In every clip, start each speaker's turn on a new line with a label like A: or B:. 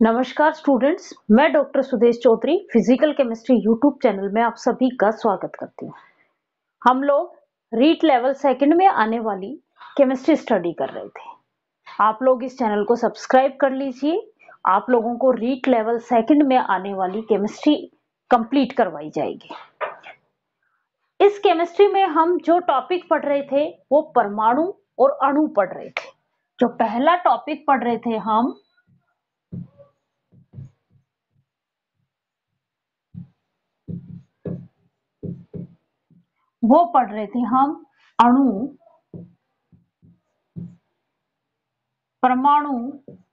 A: नमस्कार स्टूडेंट्स, मैं doctor Sudesh Chaudhary physical chemistry YouTube channel में आप सभी का स्वागत करती हूँ। हम लोग रीट लेवल सेकंड में आने वाली केमिस्ट्री स्टडी कर रहे थे। आप लोग इस चैनल को सब्सक्राइब कर लीजिए। आप लोगों को रीट लेवल सेकंड में आने वाली केमिस्ट्री कंप्लीट करवाई जाएगी। इस केमिस्ट्री में हम जो टॉपिक पढ़ रहे थे वो परमाणु और अणु पढ़ रहे थे। जो पहला टॉपिक पढ़ रहे थे हम वो पढ़ रहे थे हम अणु, परमाणु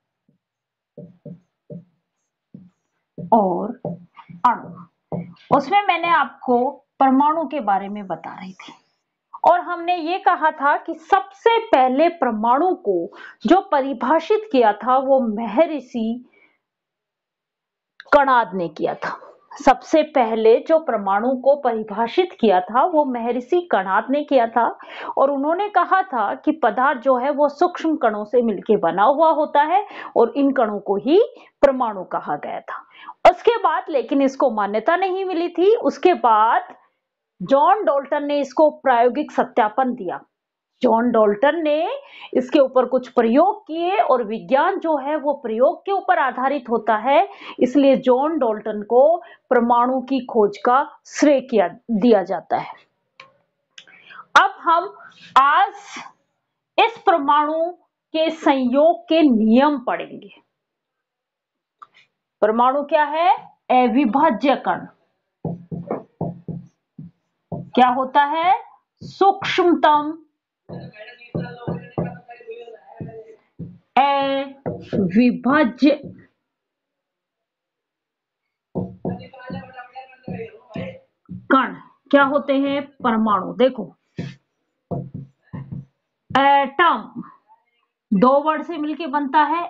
A: और अणु। उसमें मैंने आपको परमाणु के बारे में बता रही थी और हमने ये कहा था कि सबसे पहले परमाणु को जो परिभाषित किया था वो महर्षि कणाद ने किया था। सबसे पहले जो परमाणु को परिभाषित किया था वो महर्षि कणाद ने किया था और उन्होंने कहा था कि पदार्थ जो है वो सूक्ष्म कणों से मिलकर बना हुआ होता है और इन कणों को ही परमाणु कहा गया था। उसके बाद लेकिन इसको मान्यता नहीं मिली थी। उसके बाद जॉन डाल्टन ने इसको प्रायोगिक सत्यापन दिया। जॉन डाल्टन ने इसके ऊपर कुछ प्रयोग किए और विज्ञान जो है वो प्रयोग के ऊपर आधारित होता है, इसलिए जॉन डाल्टन को परमाणु की खोज का श्रेय दिया जाता है। अब हम आज इस परमाणु के संयोग के नियम पढ़ेंगे। परमाणु क्या है? अविभाज्य कण। क्या होता है? सूक्ष्मतम अविभाज्य कण क्या होते हैं? परमाणु। देखो, एटम दो वर्ड से मिलके बनता है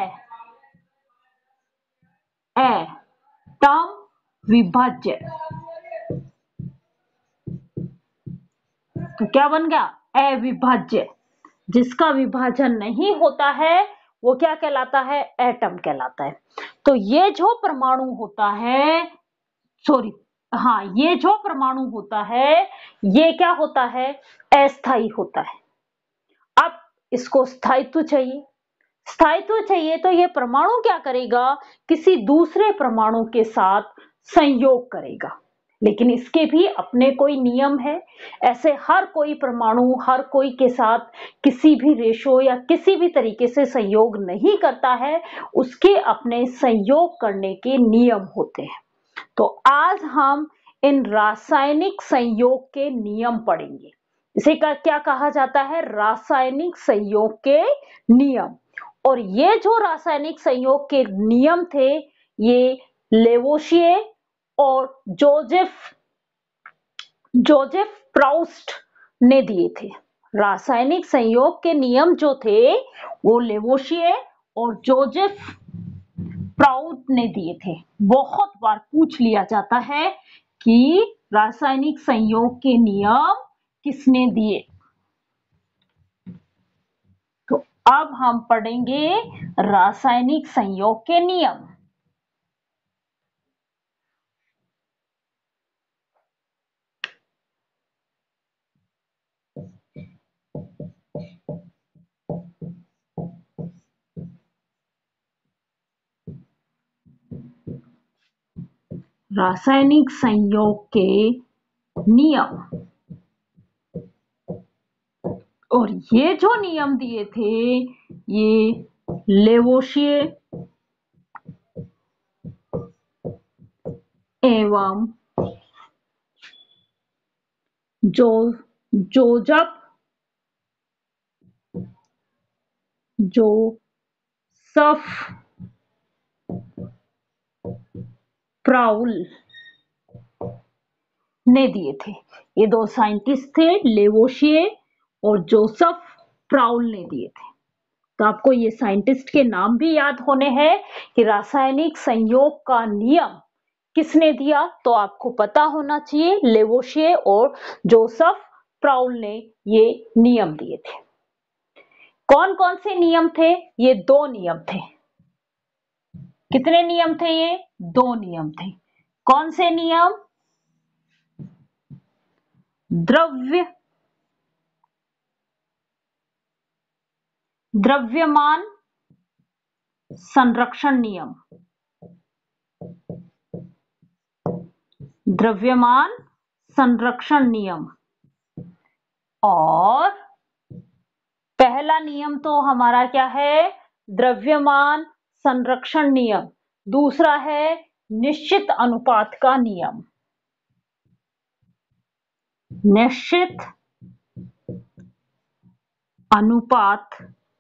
A: एटम विभाज्य। तो क्या बन गया? अविभाज्य। जिसका विभाजन नहीं होता है वो क्या कहलाता है? एटम कहलाता है। तो ये जो परमाणु होता है, ये जो परमाणु होता है ये क्या होता है? अस्थायी होता है। अब इसको स्थायित्व चाहिए। स्थायित्व चाहिए तो ये परमाणु क्या करेगा? किसी दूसरे परमाणु के साथ संयोग करेगा। लेकिन इसके भी अपने कोई नियम है। ऐसे हर कोई परमाणु हर कोई के साथ किसी भी रेशो या किसी भी तरीके से संयोग नहीं करता है। उसके अपने संयोग करने के नियम होते हैं। तो आज हम इन रासायनिक संयोग के नियम पढ़ेंगे। इसे क्या कहा जाता है? रासायनिक संयोग के नियम। और ये जो रासायनिक संयोग के नियम थे ये लेवोशिए और जोसेफ प्राउस्ट ने दिए थे। रासायनिक संयोग के नियम जो थे वो लेवोशिए और जोसेफ प्राउस्ट ने दिए थे। बहुत बार पूछ लिया जाता है कि रासायनिक संयोग के नियम किसने दिए। तो अब हम पढ़ेंगे रासायनिक संयोग के नियम। रासायनिक संयोग के नियम, और ये जो नियम दिए थे ये लेवोशिए एवं जोसेफ प्राउल ने दिए थे। ये दो साइंटिस्ट थे, लेवोशिए और जोसेफ प्राउल ने दिए थे। तो आपको ये साइंटिस्ट के नाम भी याद होने हैं कि रासायनिक संयोग का नियम किसने दिया। तो आपको पता होना चाहिए लेवोशिए और जोसेफ प्राउल ने ये नियम दिए थे। कौन कौन से नियम थे? ये दो नियम थे। कितने नियम थे ये? 2 नियम थे। कौन से नियम? द्रव्यमान संरक्षण नियम। द्रव्यमान संरक्षण नियम। और पहला नियम तो हमारा क्या है? द्रव्यमान संरक्षण नियम। दूसरा है निश्चित अनुपात का नियम। निश्चित अनुपात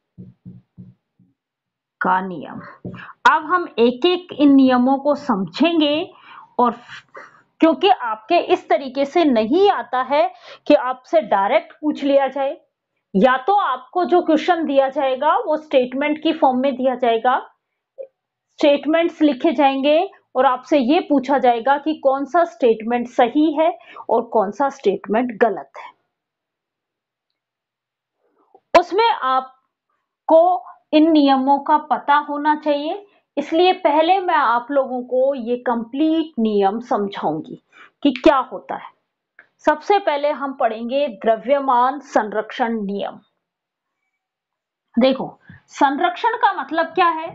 A: का नियम। अब हम एक एक इन नियमों को समझेंगे, और क्योंकि आपके इस तरीके से नहीं आता है कि आपसे डायरेक्ट पूछ लिया जाए, या तो आपको जो क्वेश्चन दिया जाएगा वो स्टेटमेंट की फॉर्म में दिया जाएगा, स्टेटमेंट्स लिखे जाएंगे और आपसे ये पूछा जाएगा कि कौन सा स्टेटमेंट सही है और कौन सा स्टेटमेंट गलत है। उसमें आपको इन नियमों का पता होना चाहिए, इसलिए पहले मैं आप लोगों को ये कंप्लीट नियम समझाऊंगी कि क्या होता है। सबसे पहले हम पढ़ेंगे द्रव्यमान संरक्षण नियम। देखो, संरक्षण का मतलब क्या है?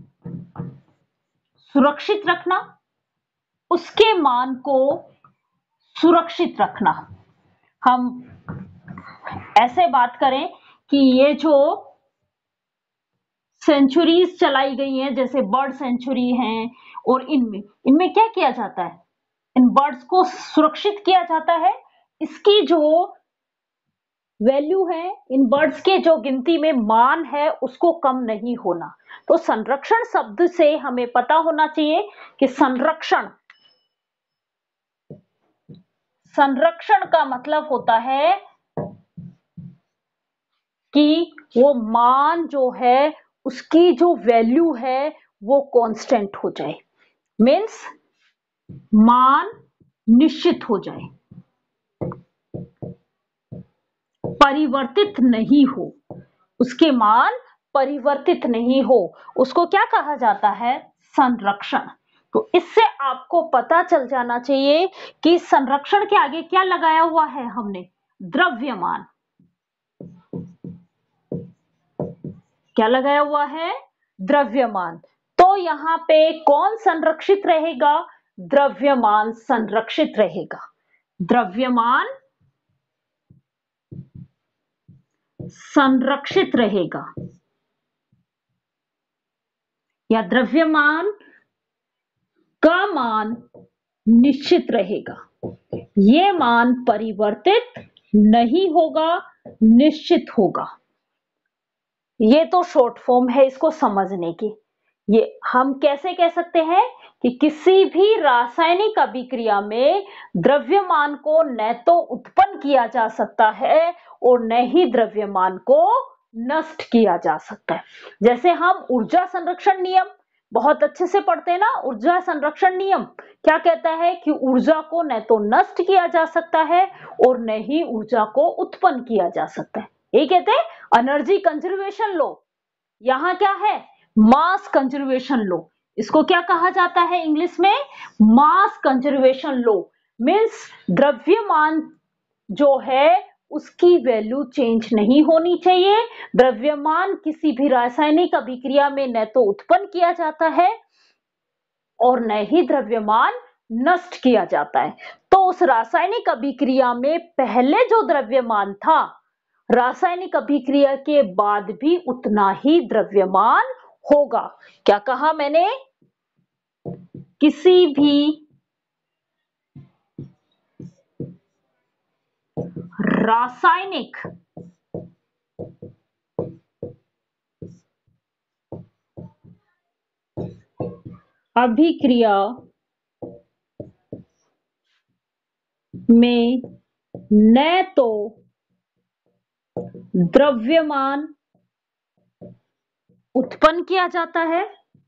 A: सुरक्षित रखना, उसके मान को सुरक्षित रखना। हम ऐसे बात करें कि ये जो सेंचुरीज चलाई गई हैं, जैसे बर्ड सेंचुरी हैं, और इनमें क्या किया जाता है? इन बर्ड्स को सुरक्षित किया जाता है। इसकी जो वैल्यू है, इन बर्ड्स के जो गिनती में मान है, उसको कम नहीं होना। तो संरक्षण शब्द से हमें पता होना चाहिए कि संरक्षण का मतलब होता है कि वो मान जो है, उसकी जो वैल्यू है वो कांस्टेंट हो जाए, मीन्स मान निश्चित हो जाए, परिवर्तित नहीं हो, उसके मान परिवर्तित नहीं हो, उसको क्या कहा जाता है? संरक्षण। तो इससे आपको पता चल जाना चाहिए कि संरक्षण के आगे क्या लगाया हुआ है हमने? द्रव्यमान। क्या लगाया हुआ है? द्रव्यमान। तो यहां पे कौन संरक्षित रहेगा? द्रव्यमान संरक्षित रहेगा। द्रव्यमान संरक्षित रहेगा, या द्रव्यमान का मान निश्चित रहेगा। ये मान परिवर्तित नहीं होगा, निश्चित होगा। ये तो शॉर्ट फॉर्म है इसको समझने की। ये हम कैसे कह सकते हैं कि किसी भी रासायनिक अभिक्रिया में द्रव्यमान को न तो उत्पन्न किया जा सकता है और न ही द्रव्यमान को नष्ट किया जा सकता है। जैसे हम ऊर्जा संरक्षण नियम बहुत अच्छे से पढ़ते हैं ना। ऊर्जा संरक्षण नियम क्या कहता है कि ऊर्जा को न तो नष्ट किया जा सकता है और न ही ऊर्जा को उत्पन्न किया जा सकता है। ये कहते हैं एनर्जी कंजर्वेशन लॉ। यहां क्या है? Mass conservation law. इसको क्या कहा जाता है इंग्लिश में? मास कंजर्वेशन लॉ। मीन्स द्रव्यमान जो है उसकी वैल्यू चेंज नहीं होनी चाहिए। द्रव्यमान किसी भी रासायनिक अभिक्रिया में न तो उत्पन्न किया जाता है और न ही द्रव्यमान नष्ट किया जाता है। तो उस रासायनिक अभिक्रिया में पहले जो द्रव्यमान था, रासायनिक अभिक्रिया के बाद भी उतना ही द्रव्यमान होगा। क्या कहा मैंने? किसी भी रासायनिक अभिक्रिया में न तो द्रव्यमान उत्पन्न किया जाता है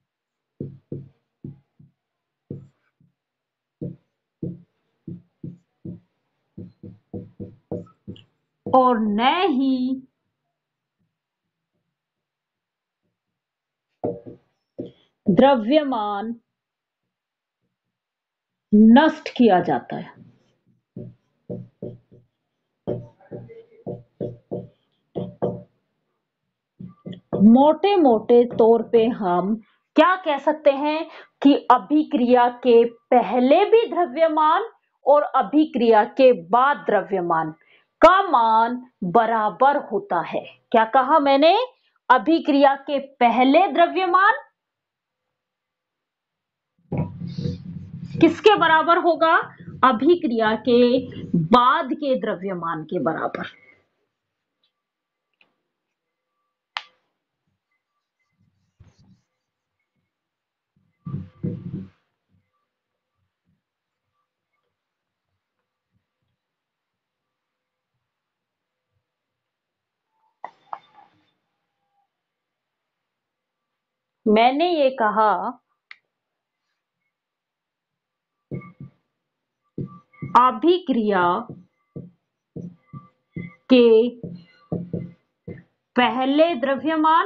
A: और न ही द्रव्यमान नष्ट किया जाता है। मोटे मोटे तौर पे हम क्या कह सकते हैं कि अभिक्रिया के पहले भी द्रव्यमान और अभिक्रिया के बाद द्रव्यमान का मान बराबर होता है। क्या कहा मैंने? अभिक्रिया के पहले द्रव्यमान किसके बराबर होगा? अभिक्रिया के बाद के द्रव्यमान के बराबर। मैंने ये कहा अभिक्रिया के पहले द्रव्यमान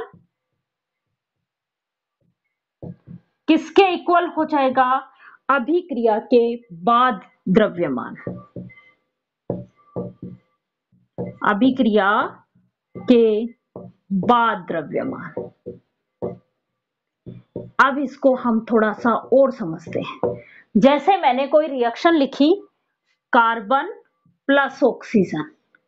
A: किसके इक्वल हो जाएगा? अभिक्रिया के बाद द्रव्यमान। अभिक्रिया के बाद द्रव्यमान। अब इसको हम थोड़ा सा और समझते हैं। जैसे मैंने कोई रिएक्शन लिखी, कार्बन प्लस ऑक्सीजन,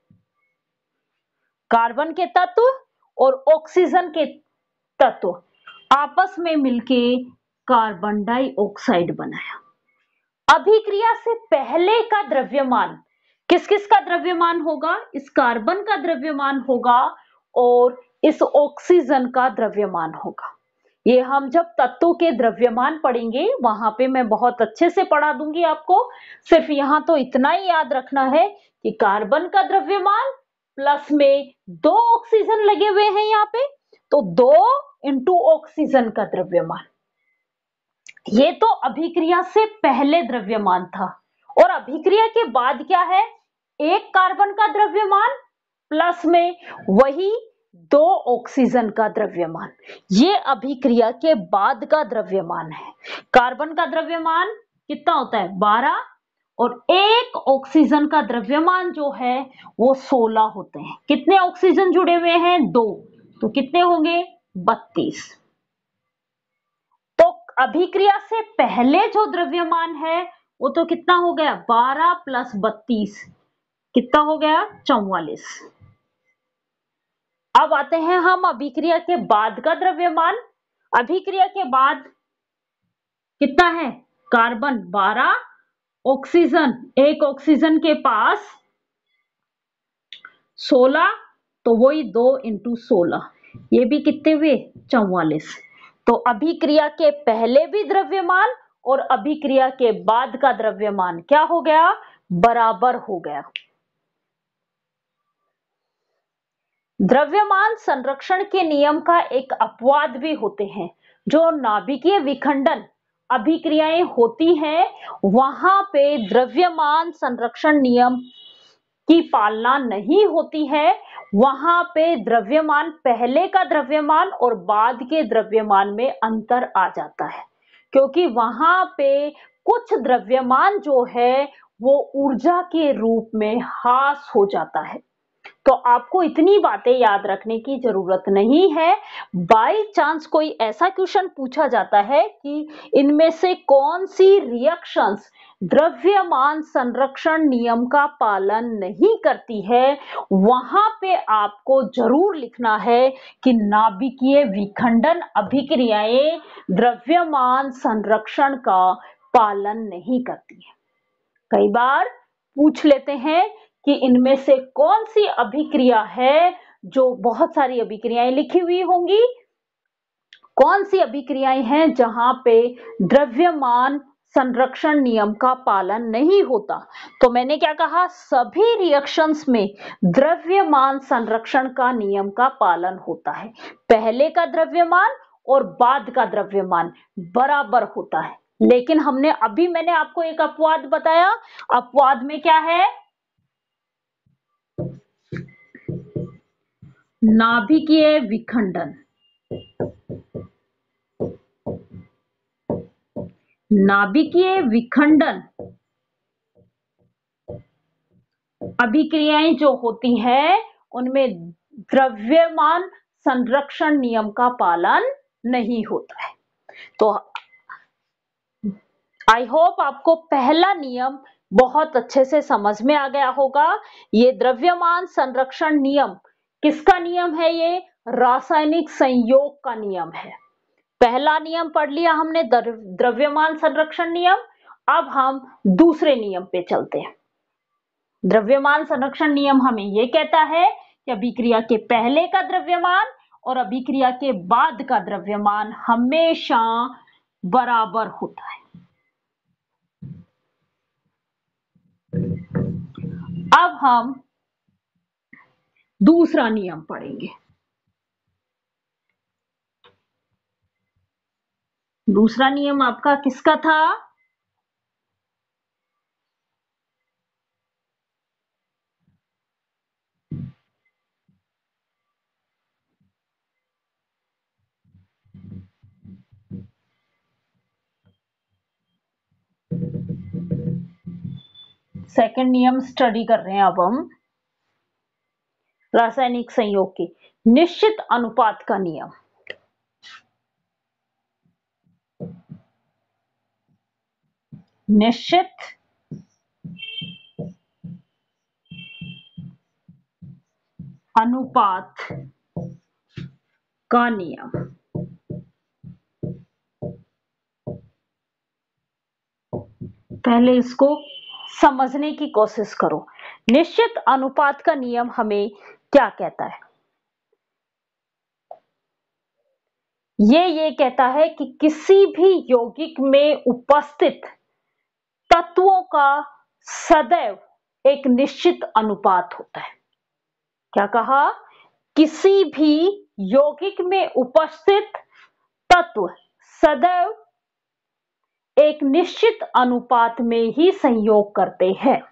A: कार्बन के तत्व और ऑक्सीजन के तत्व आपस में मिलके कार्बन डाइऑक्साइड बनाया। अभिक्रिया से पहले का द्रव्यमान किस किस का द्रव्यमान होगा? इस कार्बन का द्रव्यमान होगा और इस ऑक्सीजन का द्रव्यमान होगा। ये हम जब तत्वों के द्रव्यमान पढ़ेंगे वहां पे मैं बहुत अच्छे से पढ़ा दूंगी आपको। सिर्फ यहां तो इतना ही याद रखना है कि कार्बन का द्रव्यमान प्लस में 2 ऑक्सीजन लगे हुए हैं यहाँ पे, तो 2 इंटू ऑक्सीजन का द्रव्यमान। ये तो अभिक्रिया से पहले द्रव्यमान था। और अभिक्रिया के बाद क्या है? एक कार्बन का द्रव्यमान प्लस में वही 2 ऑक्सीजन का द्रव्यमान। ये अभिक्रिया के बाद का द्रव्यमान है। कार्बन का द्रव्यमान कितना होता है? 12 और एक ऑक्सीजन का द्रव्यमान जो है वो 16 होते हैं। कितने ऑक्सीजन जुड़े हुए हैं? 2, तो कितने होंगे? 32। तो अभिक्रिया से पहले जो द्रव्यमान है वो तो कितना हो गया? 12 प्लस 32 कितना हो गया? 44। अब आते हैं हम अभिक्रिया के बाद का द्रव्यमान। अभिक्रिया के बाद कितना है? कार्बन 12, ऑक्सीजन, एक ऑक्सीजन के पास 16, तो वही 2 इंटू 16, ये भी कितने हुए? 44। तो अभिक्रिया के पहले भी द्रव्यमान और अभिक्रिया के बाद का द्रव्यमान क्या हो गया? बराबर हो गया। द्रव्यमान संरक्षण के नियम का एक अपवाद भी होते हैं। जो नाभिकीय विखंडन अभिक्रियाएं होती हैं वहां पे द्रव्यमान संरक्षण नियम की पालना नहीं होती है। वहां पे द्रव्यमान, पहले का द्रव्यमान और बाद के द्रव्यमान में अंतर आ जाता है, क्योंकि वहां पे कुछ द्रव्यमान जो है वो ऊर्जा के रूप में ह्रास हो जाता है। तो आपको इतनी बातें याद रखने की जरूरत नहीं है। बाई चांस कोई ऐसा क्वेश्चन पूछा जाता है कि इनमें से कौन सी रिएक्शंस द्रव्यमान संरक्षण नियम का पालन नहीं करती है, वहां पे आपको जरूर लिखना है कि नाभिकीय विखंडन अभिक्रियाएं द्रव्यमान संरक्षण का पालन नहीं करती है। कई बार पूछ लेते हैं कि इनमें से कौन सी अभिक्रिया है, जो बहुत सारी अभिक्रियाएं लिखी हुई होंगी, कौन सी अभिक्रियाएं हैं जहां पे द्रव्यमान संरक्षण नियम का पालन नहीं होता। तो मैंने क्या कहा? सभी रिएक्शंस में द्रव्यमान संरक्षण का नियम का पालन होता है। पहले का द्रव्यमान और बाद का द्रव्यमान बराबर होता है। लेकिन मैंने आपको एक अपवाद बताया। अपवाद में क्या है? नाभिकीय विखंडन। नाभिकीय विखंडन अभिक्रियाएं जो होती हैं उनमें द्रव्यमान संरक्षण नियम का पालन नहीं होता है। तो आई होप आपको पहला नियम बहुत अच्छे से समझ में आ गया होगा। ये द्रव्यमान संरक्षण नियम किसका नियम है? ये रासायनिक संयोग का नियम है। पहला नियम पढ़ लिया हमने, द्रव्यमान संरक्षण नियम। अब हम दूसरे नियम पे चलते हैं। द्रव्यमान संरक्षण नियम हमें यह कहता है कि अभिक्रिया के पहले का द्रव्यमान और अभिक्रिया के बाद का द्रव्यमान हमेशा बराबर होता है। अब हम दूसरा नियम पढ़ेंगे। दूसरा नियम आपका किसका था? सेकंड नियम स्टडी कर रहे हैं अब हम रासायनिक संयोग के निश्चित अनुपात का नियम। निश्चित अनुपात का नियम। पहले इसको समझने की कोशिश करो। निश्चित अनुपात का नियम हमें क्या कहता है? ये कहता है कि किसी भी यौगिक में उपस्थित तत्वों का सदैव एक निश्चित अनुपात होता है। क्या कहा? किसी भी यौगिक में उपस्थित तत्व सदैव एक निश्चित अनुपात में ही संयोग करते हैं।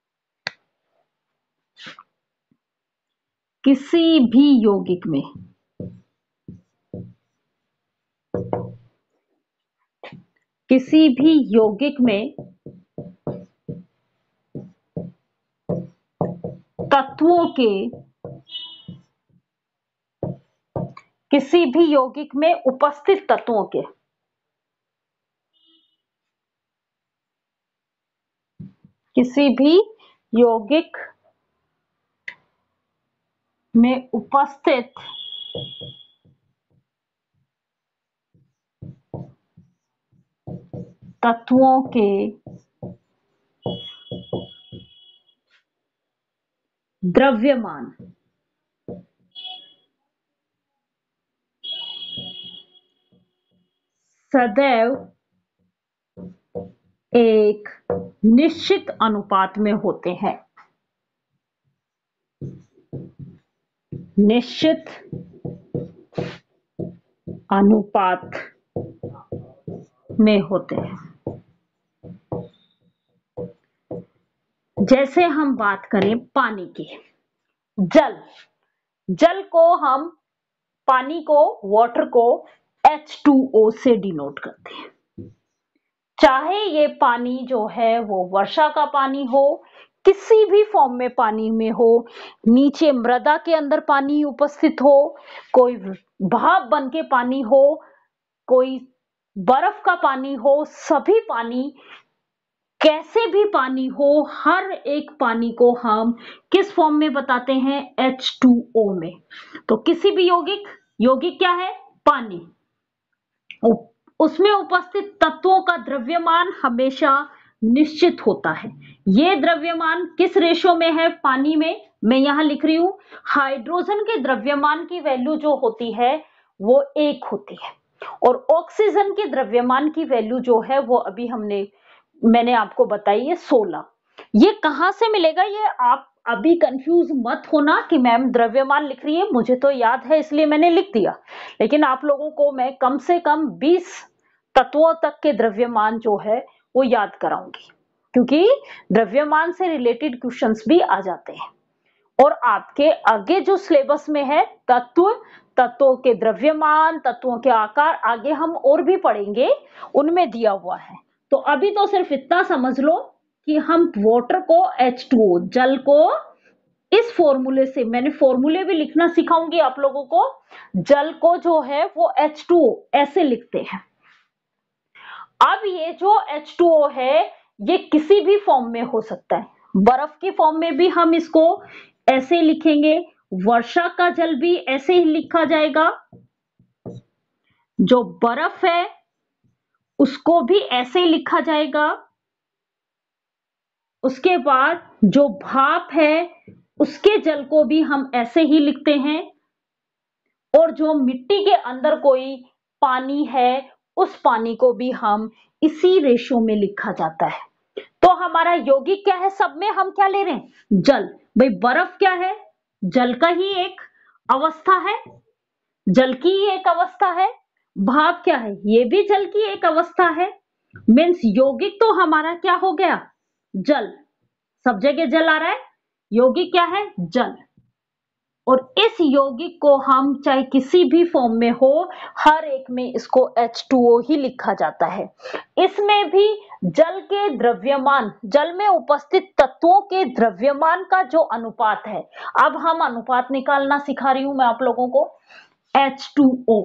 A: किसी भी यौगिक में तत्वों के किसी भी यौगिक में उपस्थित तत्वों के किसी भी यौगिक में उपस्थित तत्वों के द्रव्यमान सदैव एक निश्चित अनुपात में होते हैं। निश्चित अनुपात में होते हैं। जैसे हम बात करें पानी की, जल को हम पानी को वाटर को H2O से डिनोट करते हैं। चाहे ये पानी जो है वो वर्षा का पानी हो, किसी भी फॉर्म में पानी में हो, नीचे मृदा के अंदर पानी उपस्थित हो, कोई भाप बन के पानी हो, कोई बर्फ का पानी हो, सभी पानी कैसे भी पानी हो, हर एक पानी को हम किस फॉर्म में बताते हैं? H2O में। तो किसी भी यौगिक क्या है? पानी। उसमें उपस्थित तत्वों का द्रव्यमान हमेशा निश्चित होता है। ये द्रव्यमान किस रेशो में है? पानी में मैं यहां लिख रही हूं, हाइड्रोजन के द्रव्यमान की वैल्यू जो होती है वो 1 होती है और ऑक्सीजन के द्रव्यमान की वैल्यू जो है वो अभी मैंने आपको बताई है 16। ये कहां से मिलेगा? ये आप अभी कंफ्यूज मत होना कि मैम द्रव्यमान लिख रही है, मुझे तो याद है इसलिए मैंने लिख दिया, लेकिन आप लोगों को मैं कम से कम 20 तत्वों तक के द्रव्यमान जो है वो याद कराऊंगी, क्योंकि द्रव्यमान से रिलेटेड क्वेश्चंस भी आ जाते हैं। और आपके आगे जो सिलेबस में है तत्वों के द्रव्यमान, तत्वों के आकार, आगे हम और भी पढ़ेंगे, उनमें दिया हुआ है। तो अभी तो सिर्फ इतना समझ लो कि हम वाटर को H2O, जल को इस फॉर्मूले से, मैंने फॉर्मूले भी लिखना सिखाऊंगी आप लोगों को, जल को जो है वो H2O ऐसे लिखते हैं। अब ये जो H2O है ये किसी भी फॉर्म में हो सकता है, बर्फ की फॉर्म में भी हम इसको ऐसे लिखेंगे, वर्षा का जल भी ऐसे ही लिखा जाएगा, जो बर्फ है उसको भी ऐसे ही लिखा जाएगा, उसके बाद जो भाप है उसके जल को भी हम ऐसे ही लिखते हैं, और जो मिट्टी के अंदर कोई पानी है उस पानी को भी हम इसी रेशो में लिखा जाता है। तो हमारा यौगिक क्या है, सब में हम क्या ले रहे हैं, जल। भाई बर्फ क्या है, जल का ही एक अवस्था है, जल की ही एक अवस्था है। भाप क्या है, ये भी जल की एक अवस्था है। मीन्स यौगिक तो हमारा क्या हो गया, जल, सब जगह जल आ रहा है, यौगिक क्या है, जल। और इस यौगिक को हम चाहे किसी भी फॉर्म में हो, हर एक में इसको H2O ही लिखा जाता है। इसमें भी जल के द्रव्यमान, जल में उपस्थित तत्वों के द्रव्यमान का जो अनुपात है, अब हम अनुपात निकालना सिखा रही हूं मैं आप लोगों को। H2O,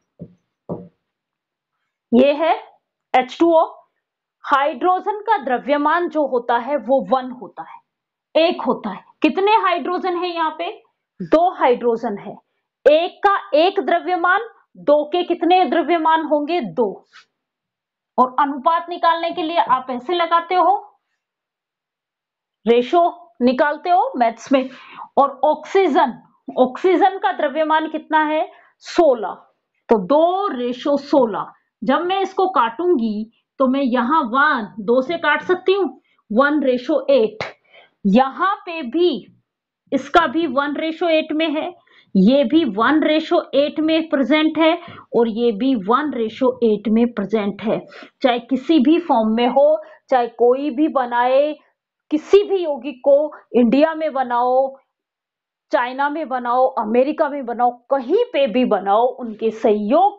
A: ये है H2O। हाइड्रोजन का द्रव्यमान जो होता है वो 1 होता है, 1 होता है। कितने हाइड्रोजन है यहाँ पे, 2 हाइड्रोजन है। एक का एक द्रव्यमान, 2 के कितने द्रव्यमान होंगे, 2। और अनुपात निकालने के लिए आप ऐसे लगाते हो, रेशो निकालते हो मैथ्स में। और ऑक्सीजन, ऑक्सीजन का द्रव्यमान कितना है, 16, तो 2:16। जब मैं इसको काटूंगी तो मैं यहां 1, 2 से काट सकती हूँ, 1:8। यहां पे भी इसका भी 1:8 में है, ये भी 1:8 में प्रेजेंट है, और ये भी 1:8 में प्रेजेंट है। चाहे किसी भी फॉर्म में हो, चाहे कोई भी बनाए, किसी भी यौगिक को इंडिया में बनाओ, चाइना में बनाओ, अमेरिका में बनाओ, कहीं पे भी बनाओ, उनके संयोग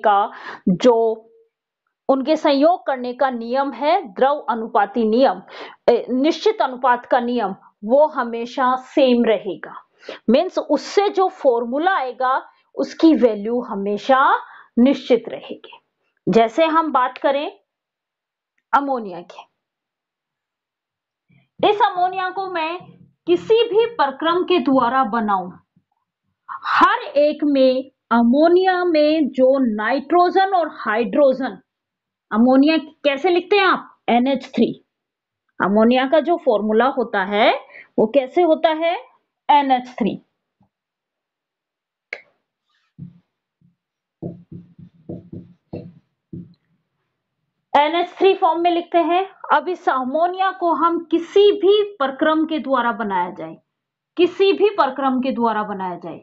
A: करने का नियम है द्रव अनुपाती नियम, निश्चित अनुपात का नियम, वो हमेशा सेम रहेगा। मीन्स उससे जो फॉर्मूला आएगा उसकी वैल्यू हमेशा निश्चित रहेगी। जैसे हम बात करें अमोनिया की, इस अमोनिया को मैं किसी भी प्रक्रम के द्वारा बनाऊं, हर एक में अमोनिया में जो नाइट्रोजन और हाइड्रोजन, अमोनिया कैसे लिखते हैं आप, NH3। अमोनिया का जो फॉर्मूला होता है वो कैसे होता है, NH3। NH3 फॉर्म में लिखते हैं। अब इस अमोनिया को हम किसी भी प्रक्रम के द्वारा बनाया जाए, किसी भी प्रक्रम के द्वारा बनाया जाए,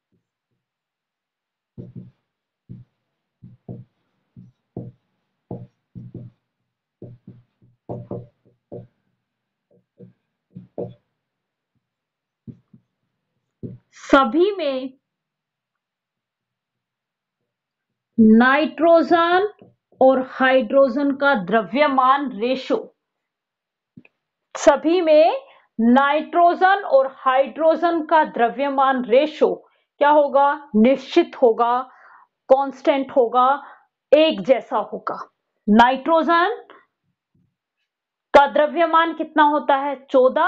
A: सभी में नाइट्रोजन और हाइड्रोजन का द्रव्यमान रेशो, सभी में नाइट्रोजन और हाइड्रोजन का द्रव्यमान रेशो क्या होगा, निश्चित होगा, कांस्टेंट होगा, एक जैसा होगा। नाइट्रोजन का द्रव्यमान कितना होता है, 14,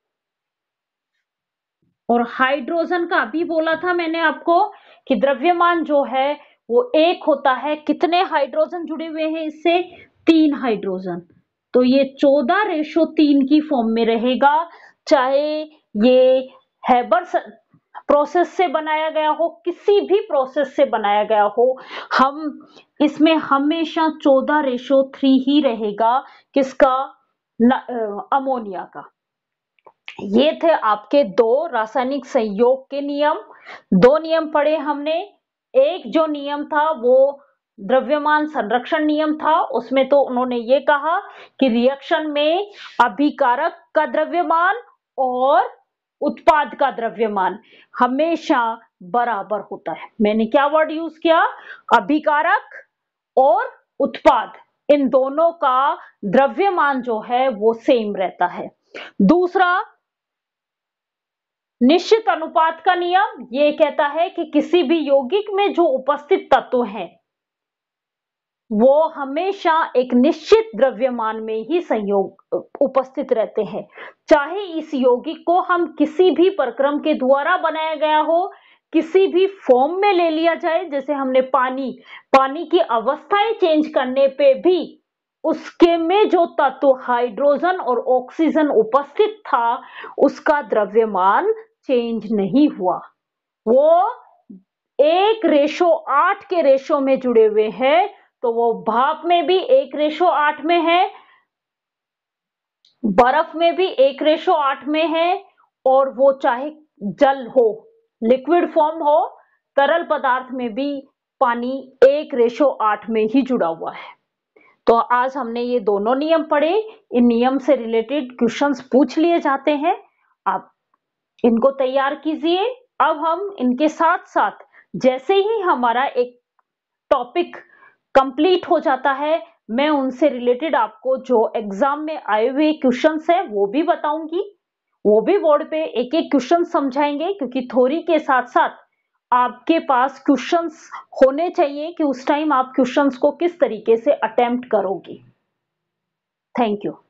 A: और हाइड्रोजन का अभी बोला था मैंने आपको कि द्रव्यमान जो है वो 1 होता है। कितने हाइड्रोजन जुड़े हुए हैं इससे, 3 हाइड्रोजन, तो ये 14:3 की फॉर्म में रहेगा। चाहे ये हैबर प्रोसेस से बनाया गया हो, किसी भी प्रोसेस से बनाया गया हो, हम इसमें हमेशा 14:3 ही रहेगा। किसका, अमोनिया का। ये थे आपके 2 रासायनिक संयोग के नियम। 2 नियम पढ़े हमने। एक जो नियम था वो द्रव्यमान संरक्षण नियम था, उसमें तो उन्होंने ये कहा कि रिएक्शन में अभिकारक का द्रव्यमान और उत्पाद का द्रव्यमान हमेशा बराबर होता है। मैंने क्या वर्ड यूज किया, अभिकारक और उत्पाद, इन दोनों का द्रव्यमान जो है वो सेम रहता है। दूसरा, निश्चित अनुपात का नियम ये कहता है कि किसी भी यौगिक में जो उपस्थित तत्व हैं वो हमेशा एक निश्चित द्रव्यमान में ही संयोग उपस्थित रहते हैं, चाहे इस यौगिक को हम किसी भी प्रक्रम के द्वारा बनाया गया हो, किसी भी फॉर्म में ले लिया जाए। जैसे हमने पानी की अवस्थाएं चेंज करने पे भी उसके में जो तत्व हाइड्रोजन और ऑक्सीजन उपस्थित था उसका द्रव्यमान चेंज नहीं हुआ। वो 1:8 के रेशो में जुड़े हुए हैं, तो वो भाप में भी 1:8 में है, बर्फ में भी 1:8 में है, और वो चाहे जल हो, लिक्विड फॉर्म हो, तरल पदार्थ में भी पानी 1:8 में ही जुड़ा हुआ है। तो आज हमने ये दोनों नियम पढ़े। इन नियम से रिलेटेड क्वेश्चंस पूछ लिए जाते हैं, आप इनको तैयार कीजिए। अब हम इनके साथ साथ जैसे ही हमारा एक टॉपिक कंप्लीट हो जाता है, मैं उनसे रिलेटेड आपको जो एग्जाम में आए हुए क्वेश्चंस है वो भी बताऊंगी, वो भी बोर्ड पे एक एक क्वेश्चन समझाएंगे, क्योंकि थ्योरी के साथ साथ आपके पास क्वेश्चंस होने चाहिए कि उस टाइम आप क्वेश्चंस को किस तरीके से अटेम्प्ट करोगे। Thank you.